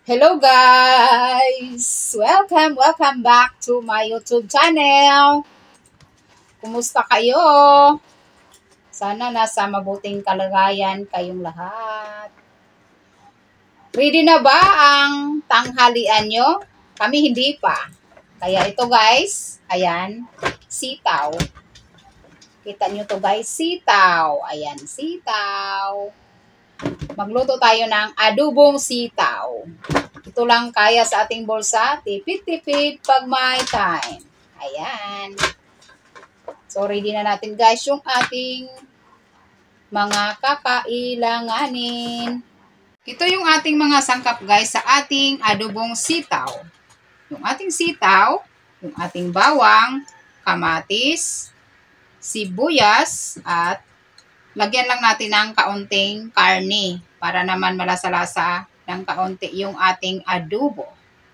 Hello guys! Welcome back to my YouTube channel. Kumusta kayo? Sana nasa mabuting kalagayan kayong lahat. Ready na ba ang tanghalian nyo? Kami hindi pa. Kaya ito guys, ayan, sitaw. Kita nyo to guys, sitaw. Ayan, sitaw. Magluto tayo ng adubong sitaw. Ito lang kaya sa ating bulsa. Tipid-tipid pag may time. Ayan. So, ready na natin guys yung ating mga kakailanganin. Ito yung ating mga sangkap guys sa ating adobong sitaw. Yung ating sitaw, yung ating bawang, kamatis, sibuyas, at lagyan lang natin ng kaunting karne para naman malasa-lasa ng kaunti yung ating adobo.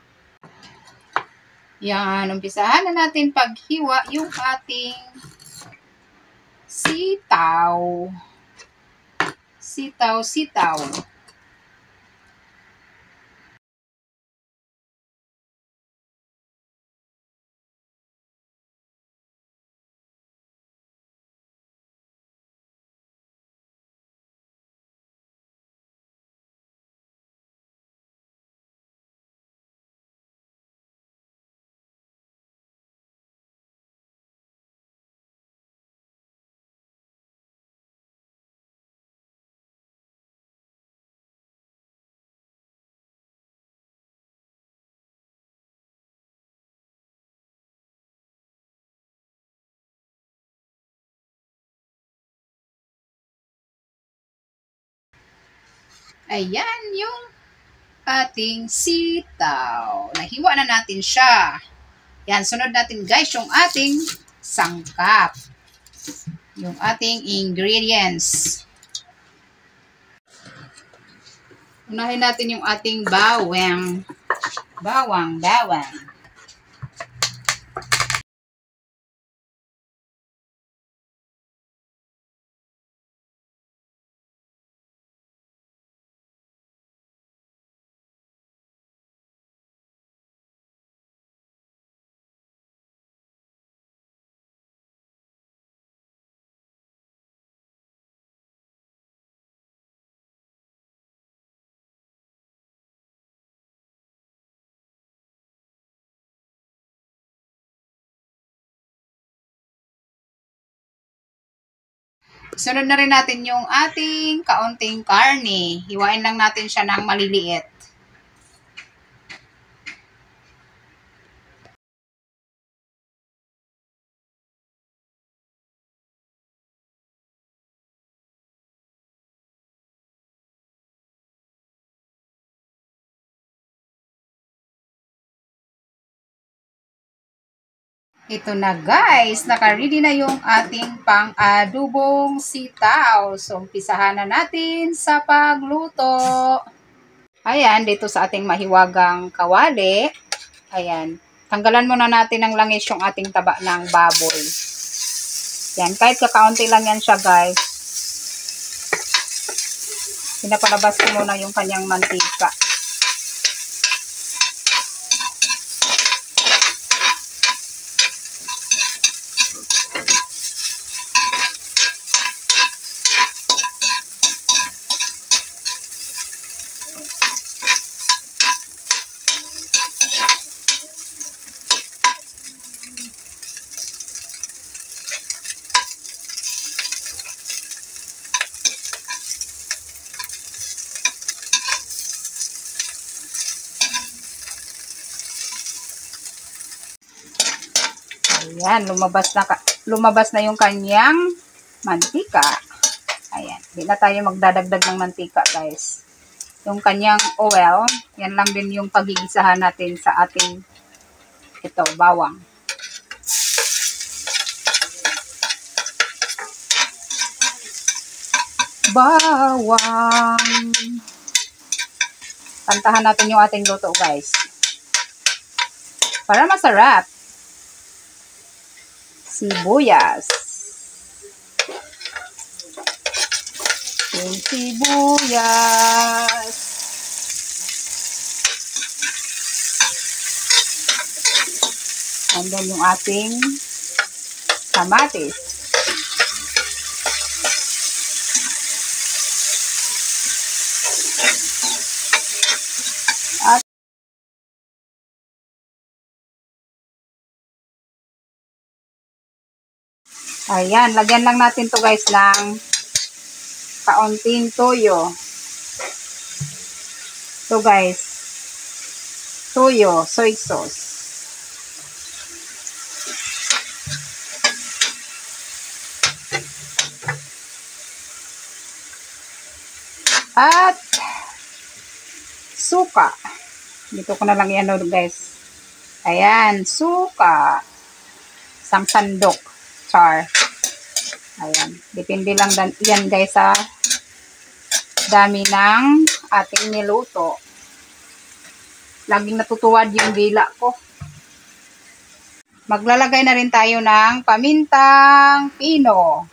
Yan, umpisahan na natin paghiwa yung ating sitaw. Sitaw. Ayan yung ating sitaw. Nahiwa na natin siya. Yan, sunod natin guys yung ating sangkap. Yung ating ingredients. Unahin natin yung ating bawang. Bawang. Sunod na rin natin yung ating kaunting karne. Hiwain lang natin siya ng maliliit. Ito na guys, naka-ready na yung ating pang-adubong sitaw. So, umpisahan na natin sa pagluto. Ayan, dito sa ating mahiwagang kawali. Ayan, tanggalan muna natin ng langis yung ating taba ng baboy. Yan, kahit kakaunti lang yan siya guys. Pinapalabas ko muna yung kanyang mantika. Ayan, lumabas na yung kanyang mantika. Ayan, hindi na tayo magdadagdag ng mantika, guys. Yung kanyang oil, yan lang din yung pagigisahan natin sa ating bawang. Bawang. Tantahan natin yung ating luto, guys. Para masarap. Sibuyas. Yung sibuyas. And then yung ating kamatis. At ayan, lagyan lang natin to guys ng kaunting toyo. So guys, toyo, soy sauce. At suka. Dito ko na lang yan guys. Ayan, suka. Isang sandok. Char. Ayan. Depende lang yan guys sa dami ng ating niluto. Laging natutuwad yung dila ko. Maglalagay na rin tayo ng pamintang pino.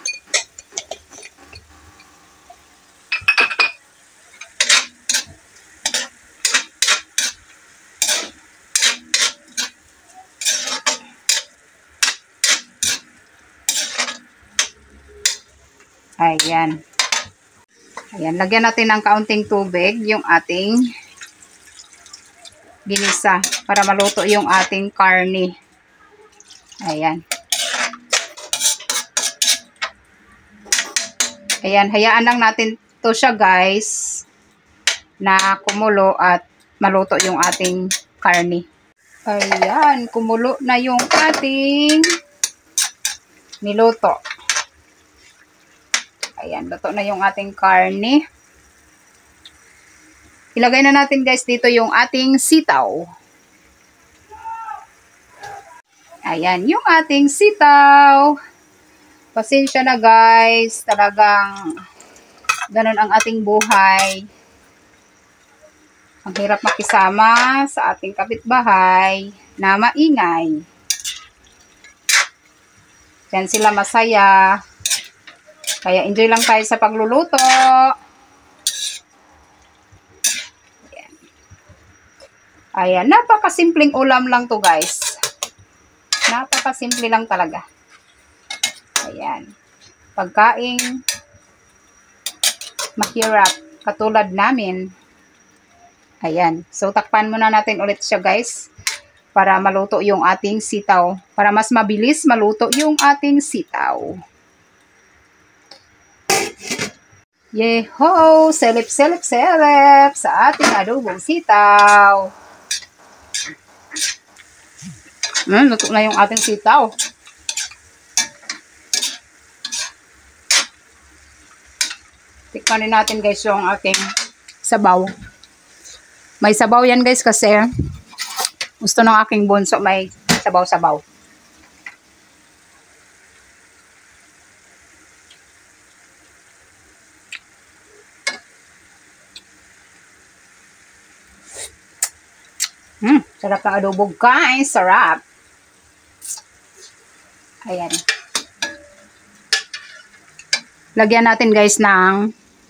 Ayan. Ayan, lagyan natin ng kaunting tubig yung ating ginisa para maluto yung ating karne. Ayan. Ayan, hayaan lang natin to siya guys na kumulo at maluto yung ating karne. Ayan, kumulo na yung ating niluto. Ayan, luto na yung ating karne. Ilagay na natin guys dito yung ating sitaw. Ayan, yung ating sitaw. Pasensya na guys, talagang ganun ang ating buhay. Ang hirap makisama sa ating kapitbahay na maingay. Yan sila masaya. Kaya enjoy lang tayo sa pagluluto. Ayan. Ayan, napakasimpleng ulam lang to guys. Napakasimple lang talaga. Ayan. Pagkaing mahirap katulad namin. Ayan. So takpan muna natin ulit siya guys para maluto yung ating sitaw. Para mas mabilis maluto yung ating sitaw. Yeho! Selip sa ating adobong sitaw. Luto na yung ating sitaw. Tikmanin natin guys yung ating sabaw. May sabaw yan guys kasi gusto ng aking bunso may sabaw-sabaw. Sarap ng adobo guys. Sarap. Ayan. Lagyan natin guys ng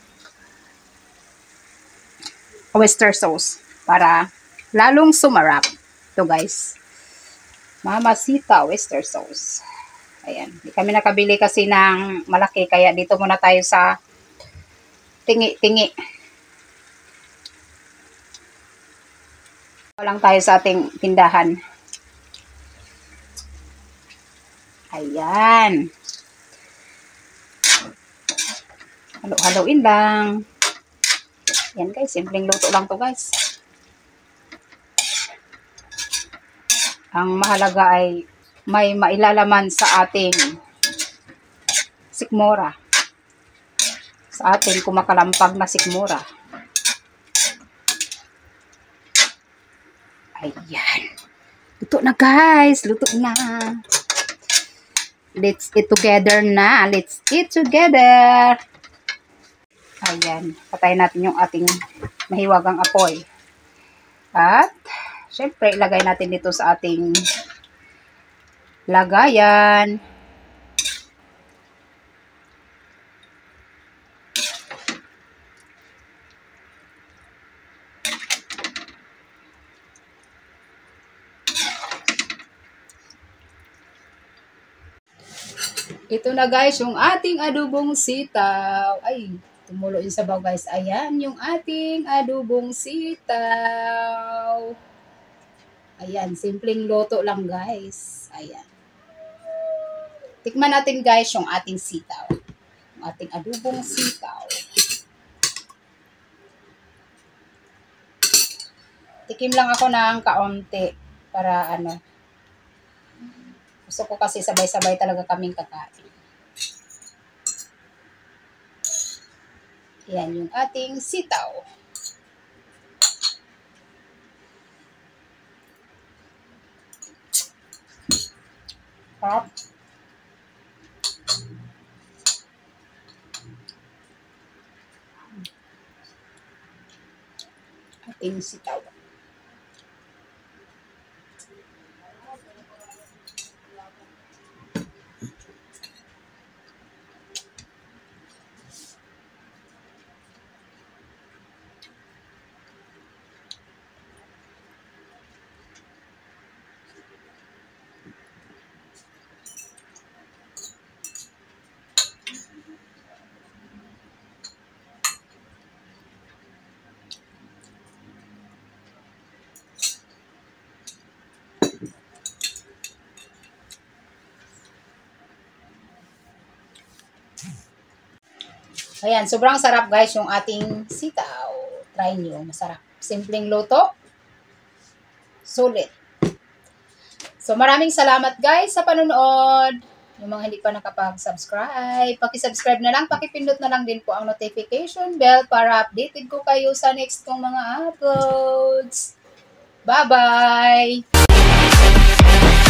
oyster sauce para lalong sumarap. Ito guys. Mamacita oyster sauce. Ayan. Hindi kami nakabili kasi ng malaki kaya dito muna tayo sa tingi-tingi. Lang tayo sa ating tindahan. Ayan. Halo-haloin lang. Yan guys, simpleng luto lang to guys. Ang mahalaga ay may mailalaman sa ating sikmura. Sa ating kumakalampag na sikmura. Ayan. Luto na guys. Luto na. Let's eat together na. Let's eat together. Ayan. Patayin natin yung ating mahiwagang apoy. At, syempre, ilagay natin dito sa ating lagayan. Ito na guys, yung ating adobong sitaw. Ay, tumulo yung sabaw guys. Ayan, yung ating adobong sitaw. Ayan, simpleng luto lang guys. Ayan. Tikman natin guys yung ating sitaw. Yung ating adobong sitaw. Tikim lang ako ng kaunti para ano. Gusto ko kasi sabay-sabay talaga kaming kakain. Yan yung ating sitaw. Pop. Ating sitaw. Ayan, sobrang sarap guys yung ating sitaw. Try nyo, masarap. Simpleng luto. Sulit. So maraming salamat guys sa panonood. Yung mga hindi pa nakapag-subscribe, paki-subscribe na lang, paki-pindot na lang din po ang notification bell para updated ko kayo sa next kong mga uploads. Bye-bye!